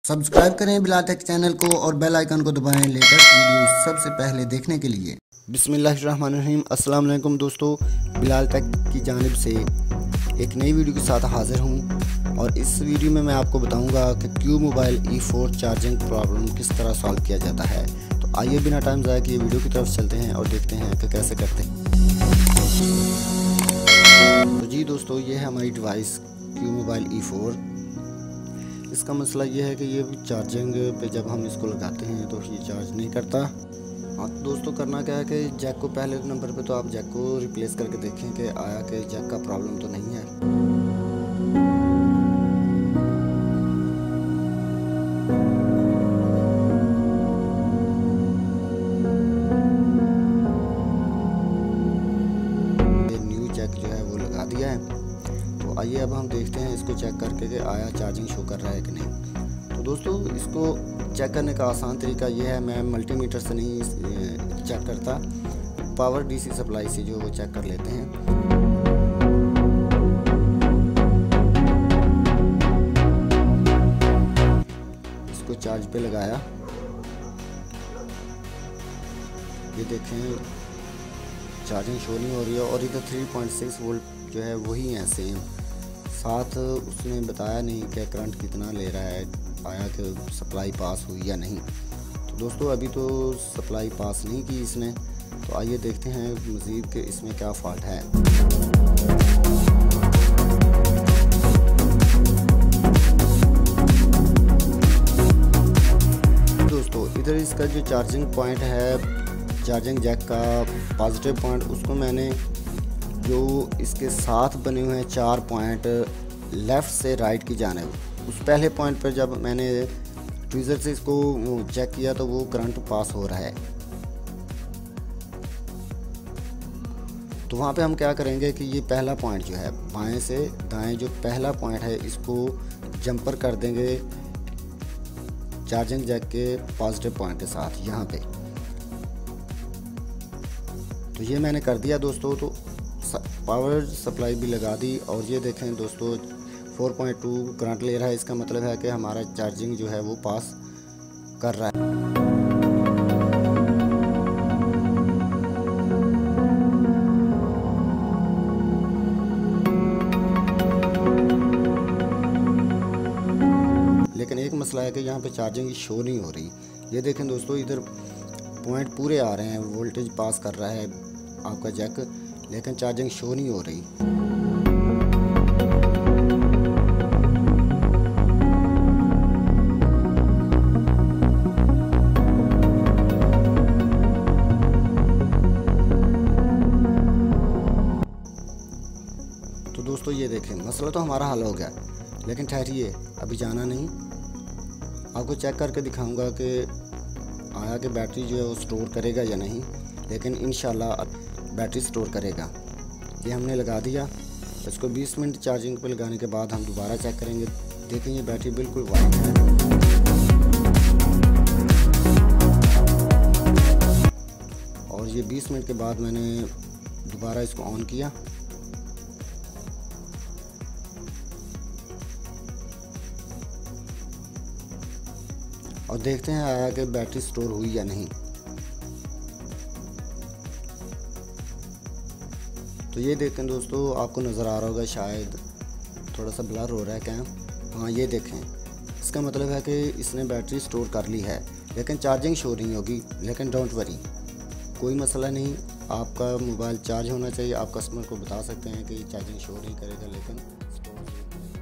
Subscribe करें Bilal take channel को और बेल आइकन को दबाएं लेटेस्ट वीडियो सबसे पहले देखने के लिए। बिस्मिल्लाहिर्रहमानिर्रहीम। अस्सलाम वालेकुम दोस्तों, बिलाल टेक की जानिब से एक नई वीडियो के साथ हाज़िर हूं और इस वीडियो में मैं आपको बताऊंगा कि Q mobile E4 charging problem किस तरह सॉल्व किया जाता है। तो आइए बिना टाइम ज़ाया किए वीडियो की तरफ चलते हैं और देखते हैं कि कैसे करते हैं। तो जी दोस्तों, ये है हमारी डिवाइस क्यू मोबाइल E4। इसका मसला ये है कि ये चार्जिंग पे जब हम इसको लगाते हैं तो ये चार्ज नहीं करता। और दोस्तों करना क्या है कि जैक को पहले नंबर पे तो आप जैक को रिप्लेस करके देखें कि आया कि जैक का प्रॉब्लम तो नहीं है। ये न्यू जैक जो है वो लगा दिया है। तो आइए अब हम देखते हैं इसको चेक करके कि आया चार्जिंग शो कर रहा है कि नहीं। तो दोस्तों इसको चेक करने का आसान तरीका ये है, मैं मल्टीमीटर से नहीं चेक करता, पावर डीसी सप्लाई से जो वो चेक कर लेते हैं। इसको चार्ज पे लगाया, ये देखें चार्जिंग शो नहीं हो रही है और इधर 3.6 वोल्ट जो है वही है सेम। साथ उसने बताया नहीं कि करंट कितना ले रहा है, आया कि सप्लाई पास हुई या नहीं। तो दोस्तों अभी तो सप्लाई पास नहीं की इसने। तो आइए देखते हैं मज़ीद कि इसमें क्या फॉल्ट है। दोस्तों इधर इसका जो चार्जिंग पॉइंट है, चार्जिंग जैक का पॉजिटिव पॉइंट, उसको मैंने जो इसके साथ बने हुए हैं 4 पॉइंट लेफ़्ट से राइट की जानिब, उस पहले पॉइंट पर जब मैंने ट्वीज़र से इसको चेक किया तो वो करंट पास हो रहा है। तो वहाँ पे हम क्या करेंगे कि ये पहला पॉइंट जो है बाएं से दाएं जो पहला पॉइंट है इसको जंपर कर देंगे चार्जिंग जैक के पॉजिटिव पॉइंट के साथ यहाँ पे। तो ये मैंने कर दिया दोस्तों। तो पावर सप्लाई भी लगा दी और ये देखें दोस्तों 4.2 करंट ले रहा है। इसका मतलब है कि हमारा चार्जिंग जो है वो पास कर रहा है। लेकिन एक मसला है कि यहाँ पे चार्जिंग शो नहीं हो रही। ये देखें दोस्तों, इधर पॉइंट पूरे आ रहे हैं, वोल्टेज पास कर रहा है आपका जैक, लेकिन चार्जिंग शो नहीं हो रही। तो दोस्तों ये देखें मसला तो हमारा हल हो गया, लेकिन ठहरिए अभी जाना नहीं, आपको चेक करके दिखाऊंगा कि आया कि बैटरी जो है वो स्टोर करेगा या नहीं। लेकिन इंशाल्लाह बैटरी स्टोर करेगा। ये हमने लगा दिया। इसको 20 मिनट चार्जिंग पे लगाने के बाद हम दोबारा चेक करेंगे। देखें ये बैटरी बिल्कुल वाइट है और ये 20 मिनट के बाद मैंने दोबारा इसको ऑन किया। और देखते हैं आया कि बैटरी स्टोर हुई या नहीं। तो ये देखें दोस्तों, आपको नज़र आ रहा होगा, शायद थोड़ा सा ब्लर हो रहा है क्या। हाँ ये देखें, इसका मतलब है कि इसने बैटरी स्टोर कर ली है, लेकिन चार्जिंग शो नहीं होगी। लेकिन डोंट वरी, कोई मसला नहीं, आपका मोबाइल चार्ज होना चाहिए। आप कस्टमर को बता सकते हैं कि चार्जिंग शो नहीं करेगा लेकिन स्टोर